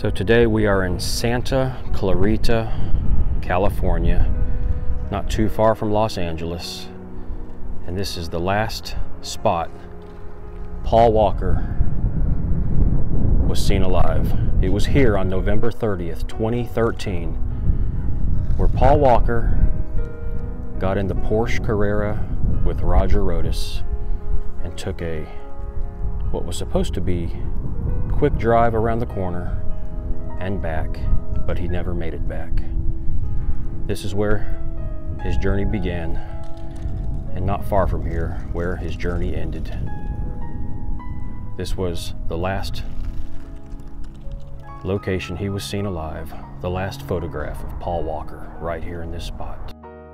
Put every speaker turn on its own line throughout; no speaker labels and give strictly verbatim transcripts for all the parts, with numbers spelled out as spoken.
So today we are in Santa Clarita, California, not too far from Los Angeles. And this is the last spot Paul Walker was seen alive. It was here on November thirtieth, twenty thirteen, where Paul Walker got in the Porsche Carrera with Roger Rodas and took a, what was supposed to be, quick drive around the corner and back, but he never made it back. This is where his journey began, and not far from here where his journey ended. This was the last location he was seen alive, the last photograph of Paul Walker, right here in this spot.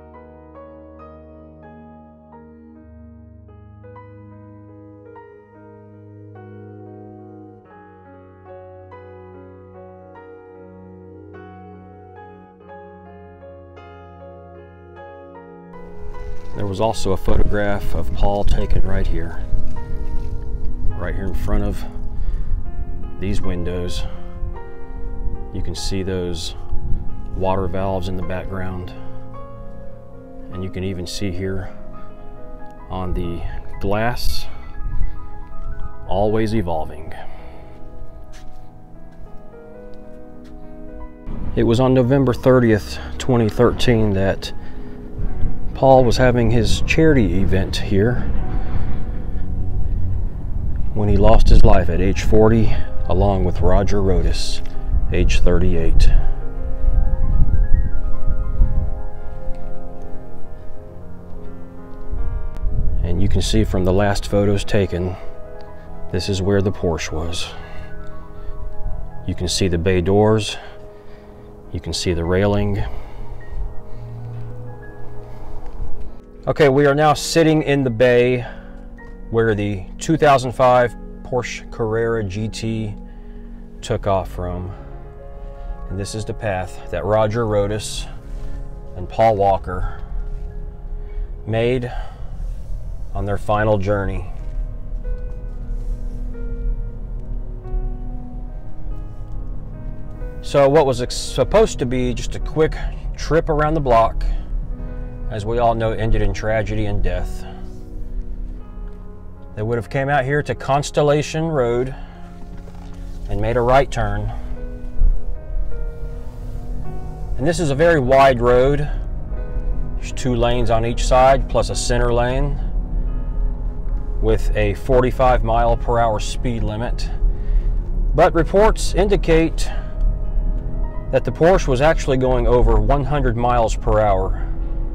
There was also a photograph of Paul taken right here, right here in front of these windows. You can see those water valves in the background, and you can even see here on the glass, always evolving. It was on November thirtieth, twenty thirteen that Paul was having his charity event here when he lost his life at age forty, along with Roger Rodas, age thirty-eight. And you can see from the last photos taken, this is where the Porsche was. You can see the bay doors, you can see the railing. Okay, we are now sitting in the bay where the two thousand five Porsche Carrera G T took off from. And this is the path that Roger Rodas and Paul Walker made on their final journey. So what was supposed to be just a quick trip around the block, as we all know, ended in tragedy and death. They would have came out here to Constellation Road and made a right turn. And this is a very wide road. There's two lanes on each side, plus a center lane with a forty-five mile per hour speed limit. But reports indicate that the Porsche was actually going over one hundred miles per hour.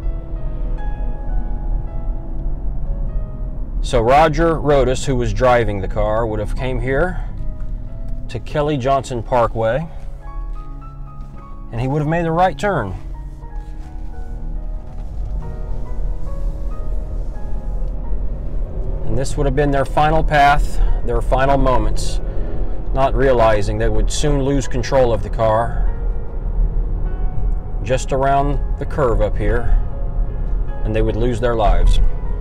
So Roger Rodas, who was driving the car, would have came here to Kelly Johnson Parkway, and he would have made the right turn. And this would have been their final path, their final moments, not realizing they would soon lose control of the car just around the curve up here, and they would lose their lives.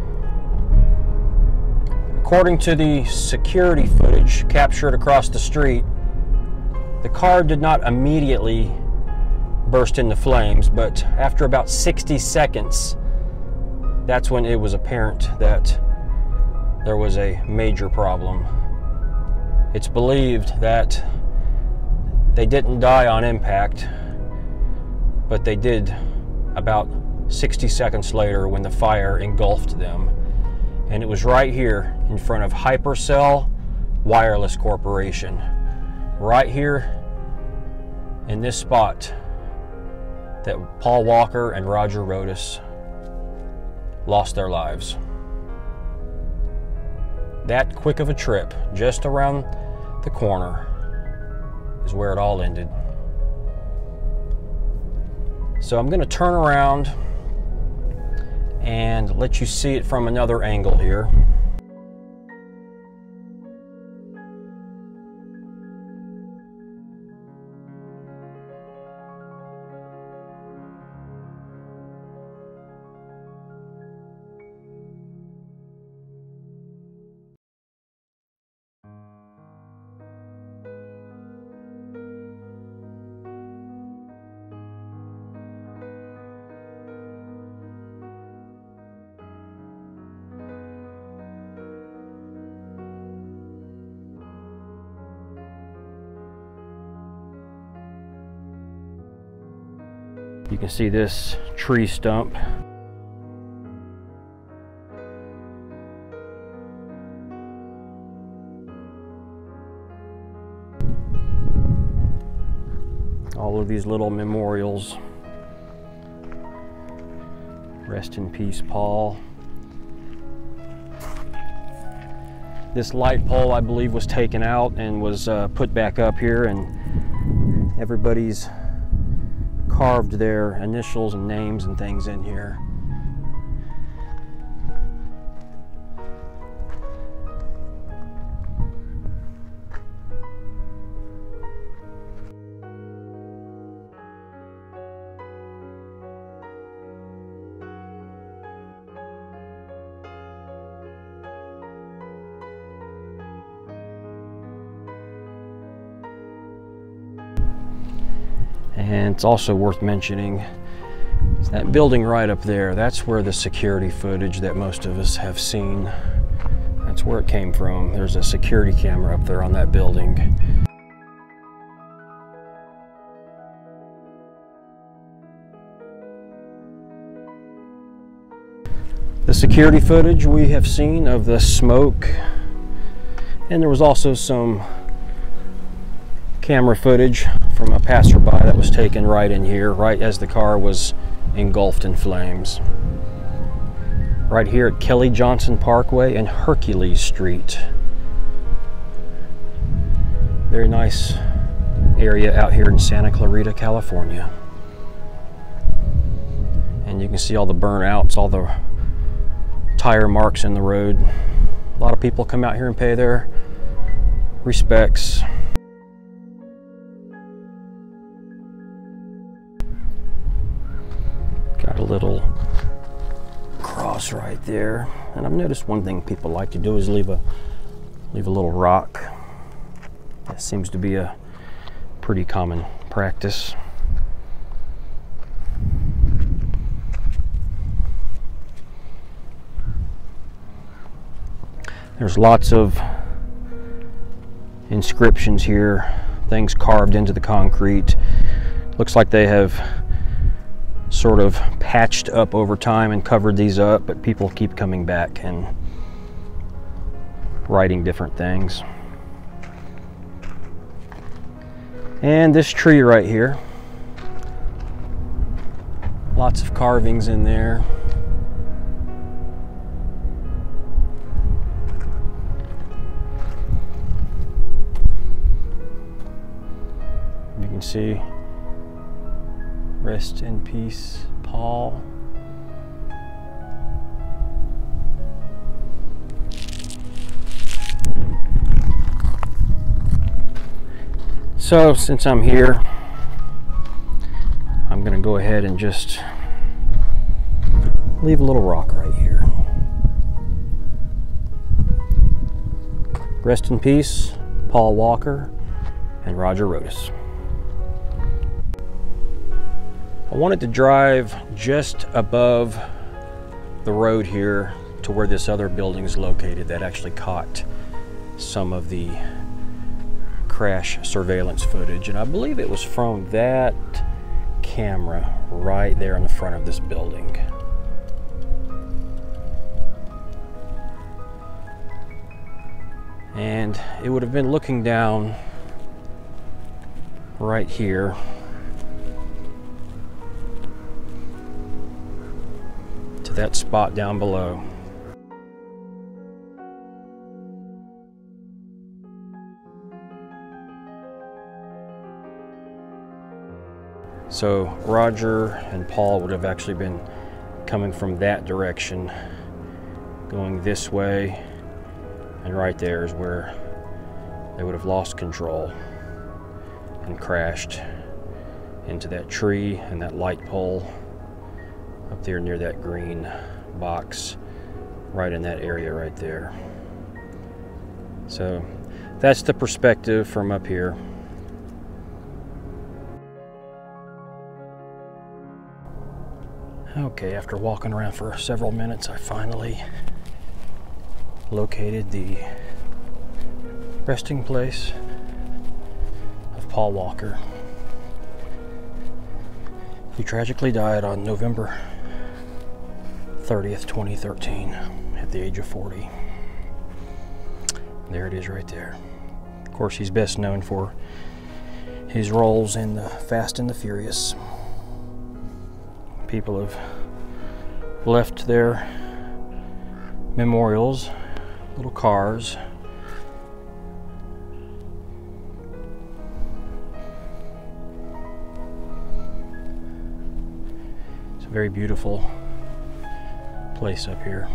According to the security footage captured across the street, the car did not immediately burst into flames, but after about sixty seconds, that's when it was apparent that there was a major problem. It's believed that they didn't die on impact, but they did about sixty seconds later when the fire engulfed them. And it was right here in front of Hypercell Wireless Corporation, right here in this spot, that Paul Walker and Roger Rodas lost their lives. That quick of a trip, just around the corner, is where it all ended. So I'm going to turn around and let you see it from another angle here. You can see this tree stump. All of these little memorials. Rest in peace, Paul. This light pole, I believe, was taken out and was uh, put back up here, and everybody's carved their initials and names and things in here. And it's also worth mentioning, it's that building right up there. That's where the security footage that most of us have seen, that's where it came from. There's a security camera up there on that building. The security footage we have seen of the smoke, and there was also some camera footage from a passerby that was taken right in here, right as the car was engulfed in flames. Right here at Kelly Johnson Parkway and Hercules Street. Very nice area out here in Santa Clarita, California. And you can see all the burnouts, all the tire marks in the road. A lot of people come out here and pay their respects. Got a little cross right there, and I've noticed one thing people like to do is leave a leave a little rock. That seems to be a pretty common practice. There's lots of inscriptions here, things carved into the concrete. Looks like they have sort of patched up over time and covered these up, but people keep coming back and writing different things. And this tree right here, lots of carvings in there. You can see, rest in peace, Paul. So since I'm here, I'm gonna go ahead and just leave a little rock right here. Rest in peace, Paul Walker and Roger Rodas. I wanted to drive just above the road here to where this other building is located that actually caught some of the crash surveillance footage, and I believe it was from that camera right there in the front of this building. And it would have been looking down right here to that spot down below. So Roger and Paul would have actually been coming from that direction, going this way, and right there is where they would have lost control and crashed into that tree and that light pole up there near that green box, right in that area right there. So that's the perspective from up here. Okay, after walking around for several minutes, I finally located the resting place of Paul Walker. He tragically died on November thirtieth, twenty thirteen, at the age of forty. There it is right there. Of course, he's best known for his roles in the Fast and the Furious. People have left their memorials, little cars. It's a very beautiful place up here.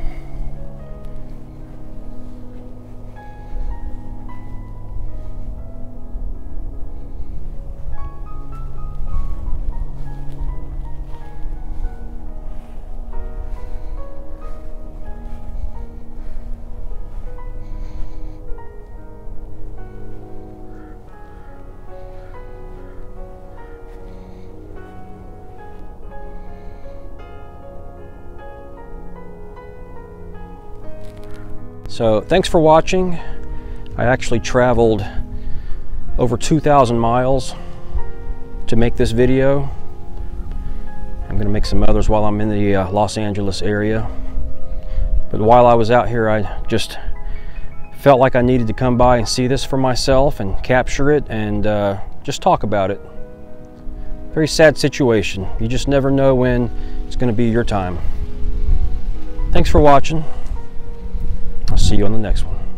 So thanks for watching. I actually traveled over two thousand miles to make this video. I'm going to make some others while I'm in the uh, Los Angeles area. But while I was out here, I just felt like I needed to come by and see this for myself and capture it and uh, just talk about it. Very sad situation. You just never know when it's going to be your time. Thanks for watching. I'll see you on the next one.